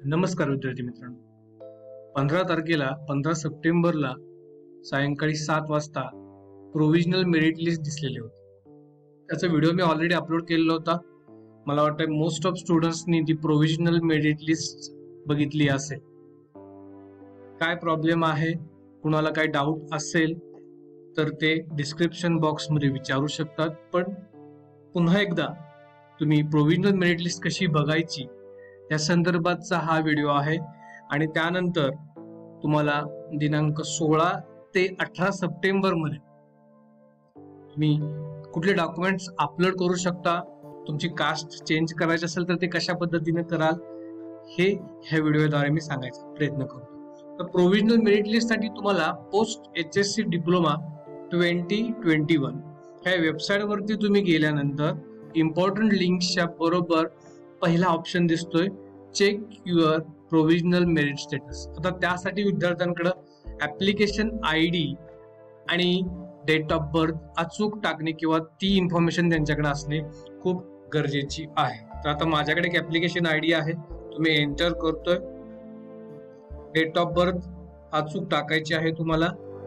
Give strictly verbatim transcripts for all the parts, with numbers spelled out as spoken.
नमस्कार विद्यार्थी मित्रांनो, पंधरा तारखेला पंधरा सप्टेंबरला सायंकाळी सात वाजता प्रोव्हिजनल मेरिट लिस्ट दिसलेली होती. त्याचा व्हिडिओ मी ऑलरेडी अपलोड केलेला होता. मला वाटतं मोस्ट ऑफ स्टुडंट्सनी ती प्रोव्हिजनल मेरिट लिस्ट बघितली असेल. काय प्रॉब्लेम आहे, कुणाला काय डाऊट असेल तर ते डिस्क्रिप्शन बॉक्समध्ये विचारू शकतात. पण पुन्हा एकदा तुम्ही प्रोव्हिजनल मेरिट लिस्ट कशी बघायची या संदर्भातचा हा व्हिडिओ आहे. आणि त्यानंतर तुम्हाला दिनांक सोळा ते अठरा सप्टेंबर मध्ये तुम्ही कुठले डॉक्युमेंट्स अपलोड करू शकता, तुमची कास्ट चेंज करायची असेल तर ते कशा पद्धतीने कराल हे ह्या व्हिडिओद्वारे मी सांगायचा प्रयत्न करतो. तर प्रोव्हिजनल मेरिट लिस्ट साठी तुम्हाला post H S C diploma twenty twenty one ह्या वेबसाईट वरती तुम्ही गेल्यानंतर इम्पॉर्टंट लिंक्सच्या बरोबर पहिला ऑप्शन दिसतोय, check your provisional merit status. आता त्यासाठी विद्यार्थ्यांकडे ऍप्लिकेशन आय डी आणि डेट ऑफ बर्थ अचूक टाकणे किंवा ती इन्फॉर्मेशन त्यांच्याकडे असणे खूप गरजेची आहे. तर आता माझ्याकडे एक ऍप्लिकेशन आय डी आहे, तुम्ही एंटर करतोय. डेट ऑफ बर्थ अचूक टाकायची आहे तुम्हाला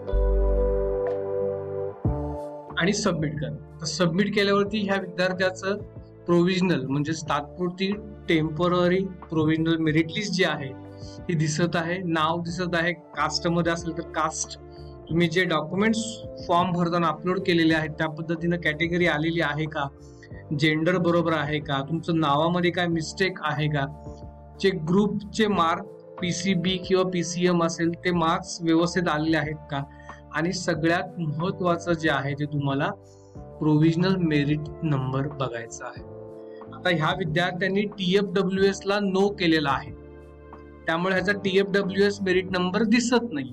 आणि सबमिट करा. तर सबमिट केल्यावरती ह्या विद्यार्थ्याचं प्रोव्हिजनल म्हणजे तात्पुरती टेम्पररी प्रोव्हिजनल मेरिट लिस्ट जी आहे ती दिसत आहे. नाव दिसत आहे, कास्ट मध्ये असेल तर कास्ट, तुम्ही जे डॉक्युमेंट्स फॉर्म भरताना अपलोड केलेले आहेत त्या पद्धतीनं कॅटेगरी आलेली आहे का, जेंडर बरोबर आहे का, तुमचं नावामध्ये काय मिस्टेक आहे का, जे ग्रुपचे मार्क पीसीबी किंवा पीसीएम असेल ते मार्क्स व्यवस्थित आलेले आहेत का, आणि सगळ्यात महत्वाचं जे आहे ते तुम्हाला प्रोव्हिजनल मेरिट नंबर बघायचा आहे. आता ह्या विद्यार्थ्यांनी टीएफडब्ल्यू एस ला नो केलेला आहे, त्यामुळे ह्याचा टीएफडब्ल्यू एस मेरिट नंबर दिसत नाही.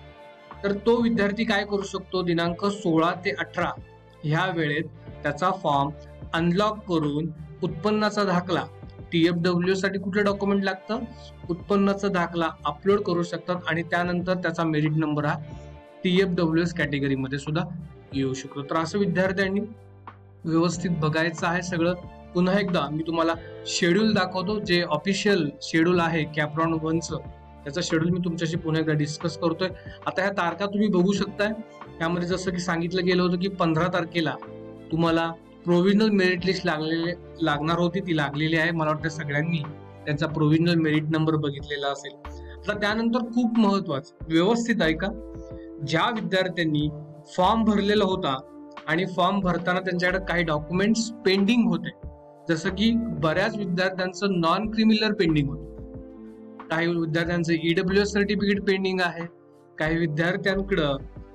तर तो विद्यार्थी काय करू शकतो, दिनांक सोळा ते अठरा ह्या वेळेत त्याचा फॉर्म अनलॉक करून उत्पन्नाचा दाखला, टीएफडब्ल्यू साठी कुठलं डॉक्युमेंट लागतं, उत्पन्नाचा दाखला अपलोड करू शकतात आणि त्यानंतर त्याचा मेरिट नंबर हा टीएफडब्ल्यू एस कॅटेगरीमध्ये सुद्धा येऊ शकतो. तर असं विद्यार्थ्यांनी व्यवस्थित बघायचं आहे सगळं. पुन्हा एकदा मी तुम्हाला शेड्यूल दाखवतो, जे ऑफिशियल शेड्यूल आहे कॅप्रॉन वनचं, त्याचं शेड्यूल मी तुमच्याशी पुन्हा एकदा डिस्कस करतोय. आता ह्या तारखा तुम्ही बघू शकताय. त्यामध्ये जसं की सांगितलं गेलं होतं की पंधरा तारखेला तुम्हाला प्रोव्हिजनल मेरिट लिस्ट लागलेले लागणार होती, ती लागलेली आहे. मला वाटतं सगळ्यांनी त्यांचा प्रोव्हिजनल मेरिट नंबर बघितलेला असेल. आता त्यानंतर खूप महत्वाचं, व्यवस्थित ऐका, ज्या विद्यार्थ्यांनी फॉर्म भरलेला होता आणि फॉर्म भरताना त्यांच्याकडे काही डॉक्युमेंट्स पेंडिंग होते, जसं की बऱ्याच विद्यार्थ्यांचं नॉन क्रिमिनल पेंडिंग होतं, काही विद्यार्थ्यांचं ईडब्ल्यू एस सर्टिफिकेट पेंडिंग आहे, काही विद्यार्थ्यांकडं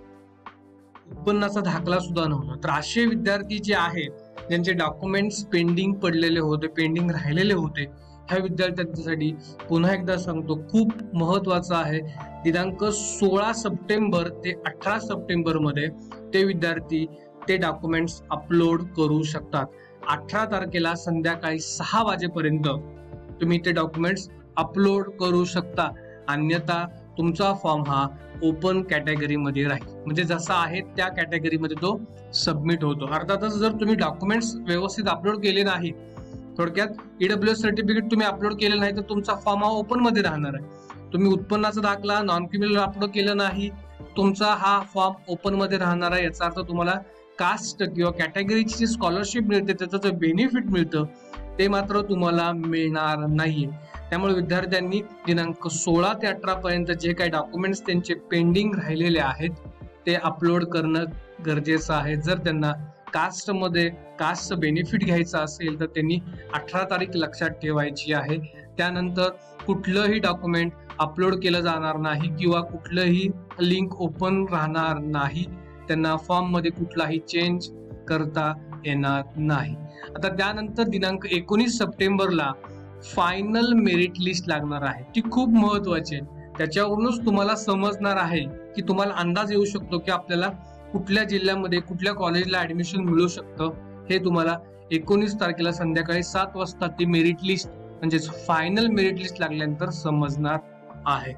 उत्पन्नाचा दाखला सुद्धा नव्हता. तर असे विद्यार्थी जे आहेत ज्यांचे डॉक्युमेंट्स पेंडिंग पडलेले होते, पेंडिंग राहिलेले होते, ह्या विद्यार्थ्यांसाठी पुन्हा एकदा सांगतो, खूप महत्वाचं आहे, दिनांक सोळा सप्टेंबर ते अठरा सप्टेंबर मध्ये ते विद्यार्थी ते डॉक्युमेंट्स अपलोड करू शकतात. अठरा तारखेला संध्याकाळी सहा वाजेपर्यंत तुम्ही ते डॉक्युमेंट्स अपलोड करू शकता, अन्यथा तुमचा फॉर्म हा ओपन कॅटेगरीमध्ये राहील, म्हणजे जसा आहे त्या कॅटेगरीमध्ये तो सबमिट होतो. अर्थातच जर तुम्ही डॉक्युमेंट्स व्यवस्थित अपलोड केले नाही, थोडक्यात ईडब्ल्यू एस सर्टिफिकेट तुम्ही अपलोड केलं नाही तर तुमचा फॉर्म हा ओपन मध्ये राहणार आहे. तुम्ही उत्पन्नाचा दाखला नॉन क्रिमिनल अपलोड केलं नाही, तुमचा हा फॉर्म ओपन मध्ये राहणार आहे. याचा अर्थ तुम्हाला कास्ट किंवा कॅटेगरीची जी स्कॉलरशिप मिळते त्याचं जे बेनिफिट मिळतं ते मात्र तुम्हाला मिळणार नाही. त्यामुळे विद्यार्थ्यांनी दिनांक सोळा ते अठरा पर्यंत जे काही डॉक्युमेंट्स त्यांचे पेंडिंग राहिलेले आहेत ते अपलोड करणं गरजेचं आहे. जर त्यांना कास्ट मध्ये कास्टचं बेनिफिट घ्यायचं असेल तर त्यांनी अठरा तारीख लक्षात ठेवायची आहे. त्यानंतर कुठलंही डॉक्युमेंट अपलोड केलं जाणार नाही किंवा कुठलंही लिंक ओपन राहणार नाही, त्यांना फॉर्म मध्ये कुठलाही चेंज करता येणार नाही. आता त्यानंतर दिनांक एकोणीस सप्टेंबरला फायनल मेरिट लिस्ट लागणार आहे, ती खूप महत्वाची आहे. त्याच्यावरूनच तुम्हाला समजणार आहे की तुम्हाला अंदाज येऊ शकतो की आपल्याला कुठल्या जिल्ह्यामध्ये कुठल्या कॉलेजला ऍडमिशन मिळू शकतं. हे तुम्हाला एकोणीस तारखेला संध्याकाळी सात वाजता ती मेरिट लिस्ट म्हणजेच फायनल मेरिट लिस्ट लागल्यानंतर समजणार आहे.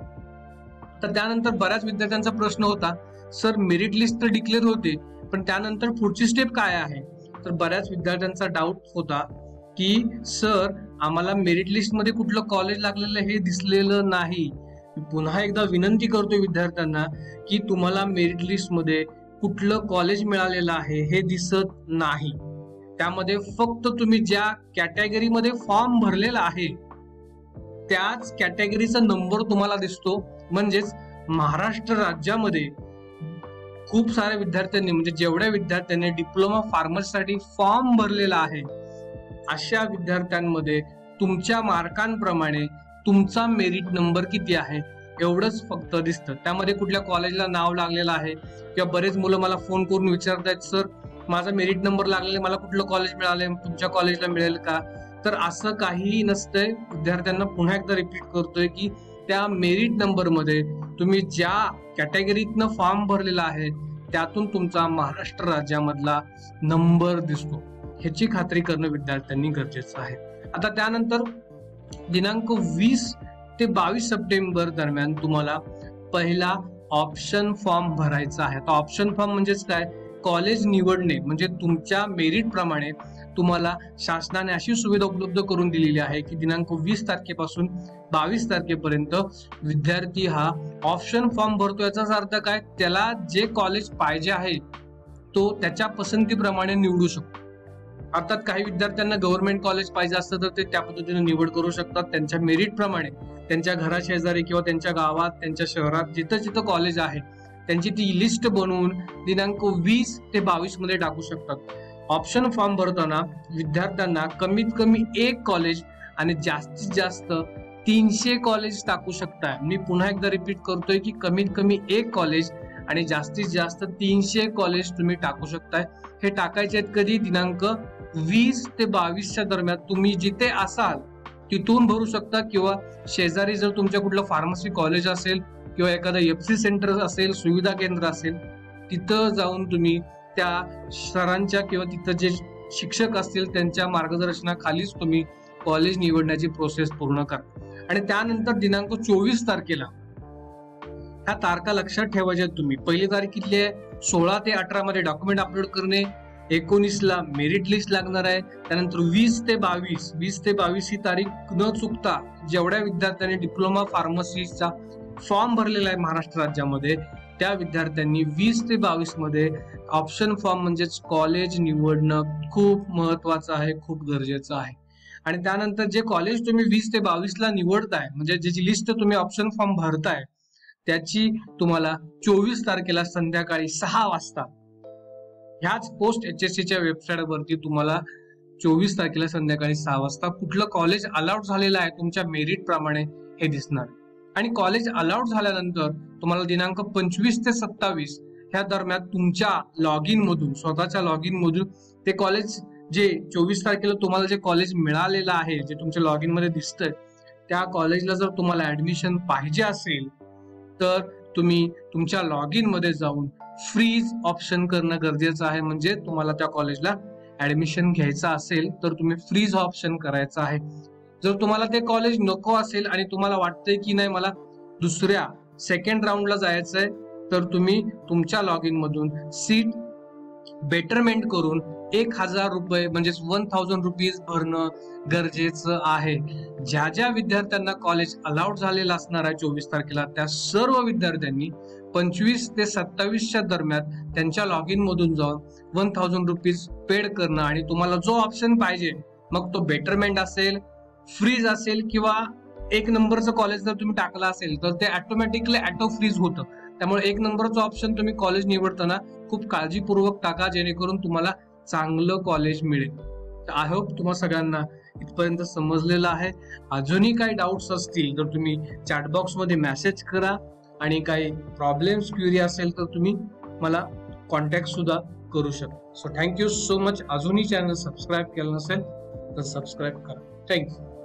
तर त्यानंतर बऱ्याच विद्यार्थ्यांचा प्रश्न होता, सर मेरिट लिस्ट तर डिक्लेअर होते पण त्यानंतर पुढची स्टेप काय आहे. तर बऱ्याच विद्यार्थ्यांचा डाऊट होता की सर आम्हाला मेरिट लिस्ट मध्ये कुठलं कॉलेज लागलेलं हे दिसलेलं नाही. पुन्हा एकदा विनंती करतोय विद्यार्थ्यांना की तुम्हाला मेरिट लिस्ट मध्ये कुठलं कॉलेज मिळालेलं आहे हे दिसत नाही. त्यामध्ये फक्त तुम्ही ज्या कॅटेगरीमध्ये फॉर्म भरलेला आहे त्याच कॅटेगरीचा नंबर तुम्हाला दिसतो. म्हणजेच महाराष्ट्र राज्यामध्ये खूप साऱ्या विद्यार्थ्यांनी म्हणजे जेवढ्या विद्यार्थ्यांनी डिप्लोमा फार्मसीसाठी फॉर्म भरलेला आहे अशा विद्यार्थ्यांमध्ये तुमच्या मार्कांप्रमाणे तुमचा मेरिट नंबर किती आहे एवढंच फक्त दिसतं. त्यामध्ये कुठल्या कॉलेजला नाव लागलेलं आहे किंवा बरेच मुलं मला फोन करून विचारतायत सर माझा मेरिट नंबर लागलेला मला कुठलं कॉलेज मिळालंय तुमच्या कॉलेजला मिळेल का. तर असं काहीही नसतंय. विद्यार्थ्यांना पुन्हा एकदा रिपीट करतोय की त्या मेरिट नंबर मध्ये तुम्ही ज्या कॅटेगरीतनं फॉर्म भरलेला आहे त्यातून तुमचा महाराष्ट्र राज्यामधला नंबर दिसतो. ह्याची खात्री करणं विद्यार्थ्यांनी गरजेचं आहे. आता त्यानंतर दिनांक वीस ते बावीस सप्टेंबर दरम्यान तुम्हाला पहिला ऑप्शन फॉर्म भरायचा आहे. आता ऑप्शन फॉर्म म्हणजेच काय, कॉलेज निवडणे म्हणजे तुमच्या मेरिट प्रमाणे तुम्हाला शासनाने अशी सुविधा उपलब्ध करून दिलेली आहे की दिनांक वीस तारखेपासून बावीस तारखेपर्यंत विद्यार्थी हा ऑप्शन फॉर्म भरतो. याचाच अर्थ काय, त्याला जे कॉलेज पाहिजे आहे तो त्याच्या पसंतीप्रमाणे निवडू शकतो. अर्थात काही विद्यार्थ्यांना गव्हर्नमेंट कॉलेज पाहिजे असतं तर ते त्या पद्धतीने निवड करू शकतात. त्यांच्या मेरिट प्रमाणे त्यांच्या घरा शेजारी किंवा त्यांच्या गावात त्यांच्या शहरात जिथं जिथं कॉलेज आहे त्यांची ती लिस्ट बनवून दिनांक वीस ते बावीस मध्ये टाकू शकतात. ऑप्शन फॉर्म भरताना विद्यार्थ्यांना कमीत कमी एक कॉलेज आणि जास्तीत जास्त तीनशे कॉलेज टाकू शकताय. मी पुन्हा एकदा रिपीट करतोय की कमीत कमी एक कॉलेज आणि जास्तीत जास्त तीनशे कॉलेज तुम्ही टाकू शकताय. हे टाकायचे आहेत कधी, दिनांक वीस ते बावीसच्या दरम्यान. तुम्ही जिथे असाल तिथून भरू शकता किंवा शेजारी जर तुमच्या कुठलं फार्मसी कॉलेज असेल किंवा एखादं एफसी सेंटर असेल, सुविधा केंद्र असेल, तिथं जाऊन तुम्ही त्या सरांच्या किंवा तिथं जे शिक्षक असतील त्यांच्या मार्गदर्शनाखालीच तुम्ही कॉलेज निवडण्याची प्रोसेस पूर्ण करा. आणि त्यानंतर दिनांक चोवीस तारखेला ह्या तारखा लक्षात ठेवायच्या तुम्ही. पहिली तारीख किती आहे, सोळा ते अठरा मध्ये डॉक्युमेंट अपलोड करणे. एकोणीसला मेरिट लिस्ट लागणार आहे. त्यानंतर वीस ते बावीस वीस ते बावीस ही तारीख न चुकता जेवढ्या विद्यार्थ्यांनी डिप्लोमा फार्मसीचा फॉर्म भरलेला आहे महाराष्ट्र राज्यामध्ये त्या विद्यार्थ्यांनी वीस ते बावीस मध्ये ऑप्शन फॉर्म म्हणजेच कॉलेज निवडणं खूप महत्वाचं आहे, खूप गरजेचं आहे. आणि त्यानंतर जे कॉलेज तुम्ही वीस ते बावीस ला निवडताय म्हणजे ज्याची लिस्ट तुम्ही ऑप्शन फॉर्म भरताय त्याची तुम्हाला चोवीस तारखेला संध्याकाळी सहा वाजता ह्याच पोस्ट एचएससीच्या वेबसाईट वरती तुम्हाला चोवीस तारखेला संध्याकाळी सहा वाजता कुठलं कॉलेज अलाउड झालेलं आहे तुमच्या मेरिट प्रमाणे हे दिसणार. आणि कॉलेज अलाउड झाल्यानंतर तुम्हाला दिनांक पंचवीस ते सत्तावीस ह्या दरम्यान तुमच्या लॉग इन मधून स्वतःच्या लॉग इन मधून ते कॉलेज जे चोवीस तारखेला तुम्हाला जे कॉलेज मिळालेलं आहे जे तुमच्या लॉग इन मध्ये दिसतंय त्या कॉलेजला जर तुम्हाला ऍडमिशन पाहिजे असेल तर तुम्ही तुमच्या लॉग इन मध्ये जाऊन फ्रीज ऑप्शन करणं गरजेचं आहे. म्हणजे तुम्हाला त्या कॉलेजला ऍडमिशन घ्यायचं असेल तर तुम्ही फ्रीज ऑप्शन करायचं आहे. जर तुम्हाला ते कॉलेज नको असेल आणि तुम्हाला वाटतंय की नाही मला दुसऱ्या सेकंड राऊंडला जायचंय तर तुम्ही तुमच्या लॉग इन मधून सीट बेटरमेंट करून एक हजार रुपये म्हणजेच वन थाउजंड रुपीज भरणं गरजेचं आहे. ज्या ज्या विद्यार्थ्यांना कॉलेज अलाउड झालेलं असणार आहे चोवीस तारखेला त्या सर्व विद्यार्थ्यांनी पंचवीस ते सत्तावीसच्या दरम्यान त्यांच्या लॉग इन मधून जाऊन वन थाउजंड रुपीज पेड करणं आणि तुम्हाला जो ऑप्शन पाहिजे मग तो बेटरमेंट असेल, फ्रीज असेल किंवा एक नंबरचं कॉलेज जर तुम्ही टाकला असेल तर ते ऑटोमॅटिकली ऑटो फ्रीज होतं. त्यामुळे एक नंबरचं ऑप्शन तुम्ही कॉलेज निवडताना खूप काळजीपूर्वक टाका जेणेकरून तुम्हाला चांगलं कॉलेज मिळेल. आय होप तुम्हाला सगळ्यांना इथपर्यंत समजलेलं आहे. अजूनही काही डाऊट्स असतील तर तुम्ही चॅटबॉक्स मध्ये मेसेज करा आणि काही प्रॉब्लेम्स क्वेरी असेल तर तुम्ही मला कॉन्टॅक्ट सुद्धा करू शकता. So thank you so much. अजूनही चॅनल सबस्क्राईब केलं नसेल तर सबस्क्राईब करा. थँक्यू.